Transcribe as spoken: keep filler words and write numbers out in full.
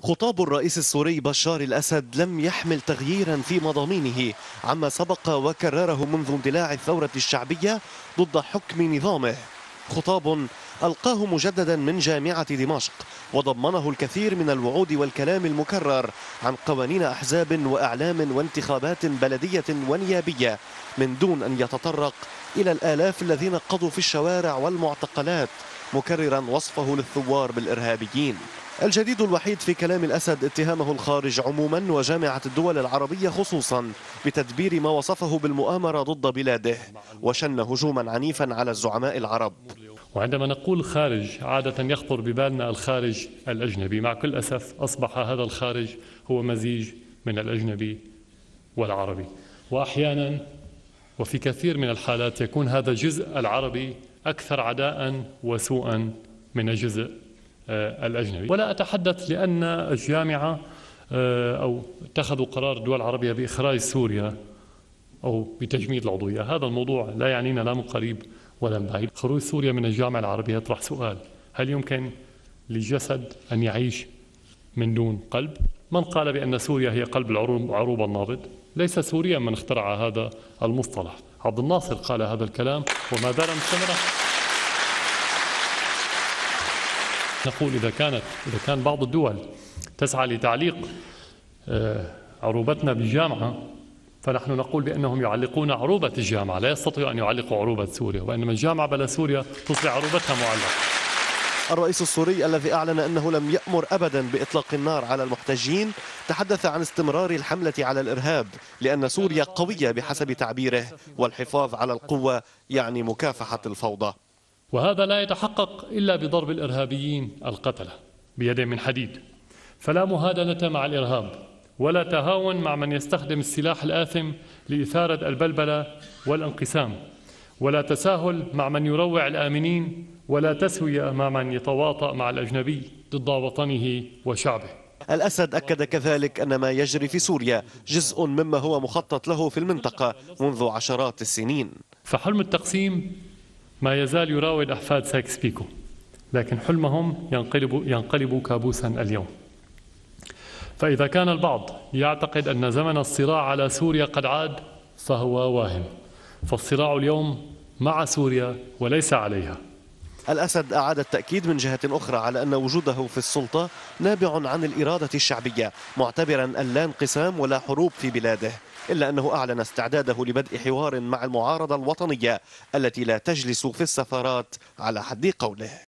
خطاب الرئيس السوري بشار الأسد لم يحمل تغييرا في مضامينه عما سبق وكرره منذ اندلاع الثورة الشعبية ضد حكم نظامه. خطاب ألقاه مجددا من جامعة دمشق وضمنه الكثير من الوعود والكلام المكرر عن قوانين أحزاب وأعلام وانتخابات بلدية ونيابية، من دون أن يتطرق إلى الآلاف الذين قضوا في الشوارع والمعتقلات، مكررا وصفه للثوار بالإرهابيين. الجديد الوحيد في كلام الأسد اتهامه الخارج عموما وجامعة الدول العربية خصوصا بتدبير ما وصفه بالمؤامرة ضد بلاده، وشن هجوما عنيفا على الزعماء العرب. وعندما نقول خارج عادة يخطر ببالنا الخارج الأجنبي. مع كل أسف أصبح هذا الخارج هو مزيج من الأجنبي والعربي، وأحيانا وفي كثير من الحالات يكون هذا الجزء العربي أكثر عداء وسوءا من الجزء الأجنبي. ولا أتحدث لأن الجامعة أو اتخذوا قرار الدول العربية بإخراج سوريا أو بتجميد العضوية. هذا الموضوع لا يعنينا لا من قريب ولا من بعيد. خروج سوريا من الجامعة العربية يطرح سؤال: هل يمكن للجسد أن يعيش من دون قلب؟ من قال بأن سوريا هي قلب العروبة النابض؟ ليس سوريا من اخترع هذا المصطلح. عبد الناصر قال هذا الكلام وما زال مستمرا. نقول إذا كانت إذا كان بعض الدول تسعى لتعليق عروبتنا بالجامعة، فنحن نقول بأنهم يعلقون عروبة الجامعة، لا يستطيعوا أن يعلقوا عروبة سوريا، وإنما الجامعة بلا سوريا تصبح عروبتها معلقة. الرئيس السوري الذي أعلن أنه لم يأمر أبدا بإطلاق النار على المحتجين تحدث عن استمرار الحملة على الإرهاب، لأن سوريا قوية بحسب تعبيره، والحفاظ على القوة يعني مكافحة الفوضى. وهذا لا يتحقق إلا بضرب الإرهابيين القتلة بيد من حديد. فلا مهادنة مع الإرهاب ولا تهاون مع من يستخدم السلاح الآثم لإثارة البلبلة والانقسام، ولا تساهل مع من يروع الآمنين، ولا تسوية مع من يتواطأ مع الأجنبي ضد وطنه وشعبه. الأسد أكد كذلك أن ما يجري في سوريا جزء مما هو مخطط له في المنطقة منذ عشرات السنين. فحلم التقسيم ما يزال يراود أحفاد سايكس بيكو، لكن حلمهم ينقلب, ينقلب كابوسا اليوم. فإذا كان البعض يعتقد أن زمن الصراع على سوريا قد عاد، فهو واهم. فالصراع اليوم مع سوريا وليس عليها. الأسد أعاد التأكيد من جهة أخرى على أن وجوده في السلطة نابع عن الإرادة الشعبية، معتبرا أن لا انقسام ولا حروب في بلاده، إلا أنه أعلن استعداده لبدء حوار مع المعارضة الوطنية التي لا تجلس في السفارات على حد قوله.